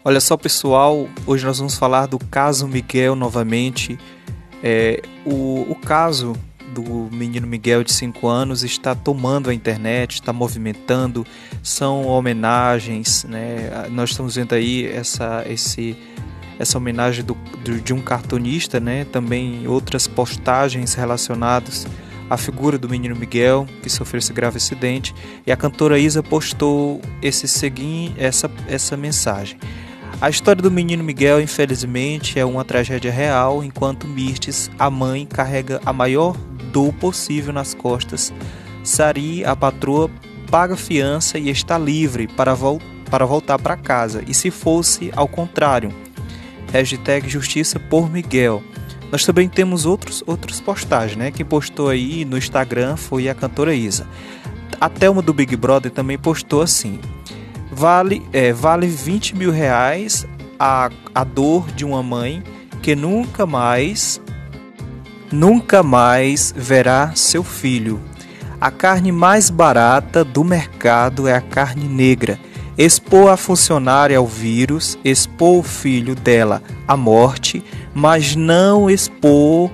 Olha só, pessoal, hoje nós vamos falar do caso Miguel novamente. O caso do menino Miguel de 5 anos está tomando a internet, está movimentando, são homenagens, né? Nós estamos vendo aí essa homenagem de um cartunista, né? Também outras postagens relacionadas à figura do menino Miguel, que sofreu esse grave acidente, e a cantora Isa postou essa mensagem. A história do menino Miguel, infelizmente, é uma tragédia real, enquanto Mirtes, a mãe, carrega a maior dor possível nas costas. Sari, a patroa, paga fiança e está livre para voltar para casa. E se fosse ao contrário? Hashtag Justiça por Miguel. Nós também temos outros postagens, né? Quem postou aí no Instagram foi a cantora Isa. A Thelma do Big Brother também postou assim: Vale 20 mil reais a dor de uma mãe que nunca mais verá seu filho. A carne mais barata do mercado é a carne negra. Expor a funcionária ao vírus, expor o filho dela à morte, mas não expor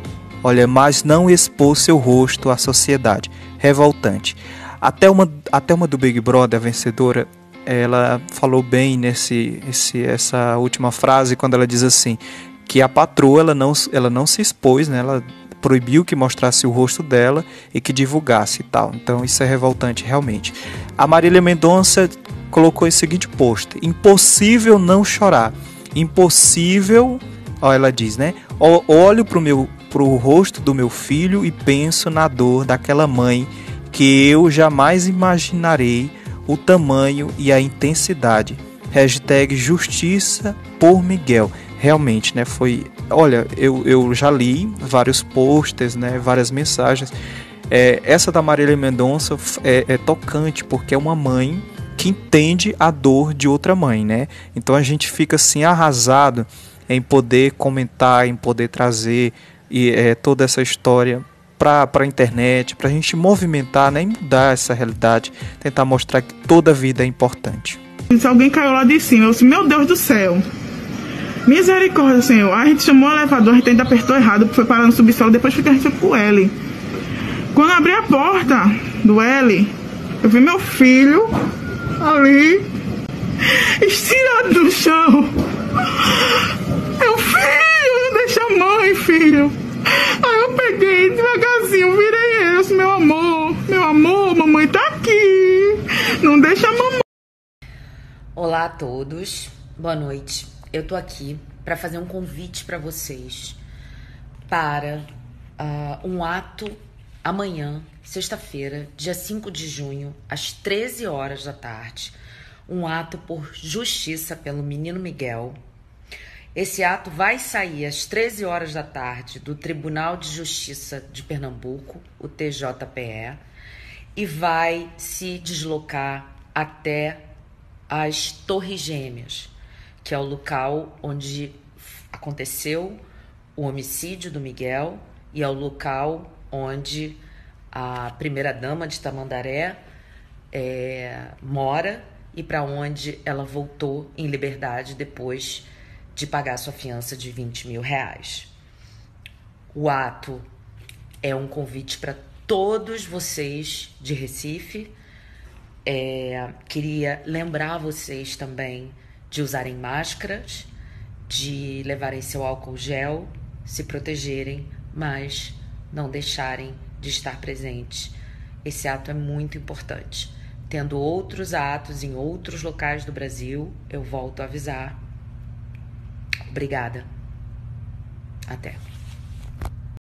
seu rosto à sociedade. Revoltante. Até uma do Big Brother, a vencedora, ela falou bem essa última frase, quando ela diz assim, que a patroa ela não se expôs, né? Ela proibiu que mostrasse o rosto dela e que divulgasse e tal. Então isso é revoltante realmente. A Marília Mendonça colocou o seguinte post: impossível não chorar. Impossível, ela diz, né? Olho pro rosto do meu filho e penso na dor daquela mãe que eu jamais imaginarei o tamanho e a intensidade. Hashtag Justiça por Miguel. Realmente, né? Olha, eu já li vários posts, né? Várias mensagens. Essa da Marília Mendonça é tocante, porque é uma mãe que entende a dor de outra mãe, né? Então a gente fica assim arrasado em poder comentar, em poder trazer toda essa história para a internet, para a gente movimentar, né, e mudar essa realidade, tentar mostrar que toda vida é importante. Se alguém caiu lá de cima, eu disse, meu Deus do céu, misericórdia, Senhor. A gente chamou o elevador, a gente ainda apertou errado, foi parar no subsolo, depois a gente foi pro L. Quando eu abri a porta do L, eu vi meu filho ali, estirado no chão. Meu filho, não deixa a mãe, filho. Aí eu peguei devagarzinho, virei ele, eu disse, meu amor, mamãe tá aqui, não deixa a mamãe. Olá a todos, boa noite. Eu tô aqui para fazer um convite para vocês para um ato amanhã, sexta-feira, dia 5 de junho, às 13 horas da tarde, um ato por justiça pelo menino Miguel. Esse ato vai sair às 13 horas da tarde do Tribunal de Justiça de Pernambuco, o TJPE, e vai se deslocar até as Torres Gêmeas, que é o local onde aconteceu o homicídio do Miguel e é o local onde a primeira-dama de Tamandaré mora e para onde ela voltou em liberdade depois de pagar sua fiança de 20 mil reais. O ato é um convite para todos vocês de Recife. Queria lembrar vocês também de usarem máscaras, de levarem seu álcool gel, se protegerem, mas não deixarem de estar presentes. Esse ato é muito importante. Tendo outros atos em outros locais do Brasil, eu volto a avisar. Obrigada. Até.